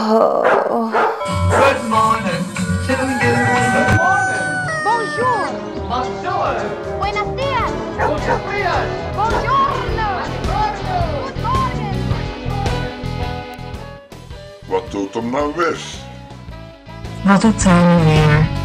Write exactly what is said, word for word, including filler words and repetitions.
Oh. Good morning to you. Good morning. Bonjour. Bonjour. Buenos días. Buenos días. Buongiorno. Good morning. Wat doet hem nou weer? Wat doet hij nu weer?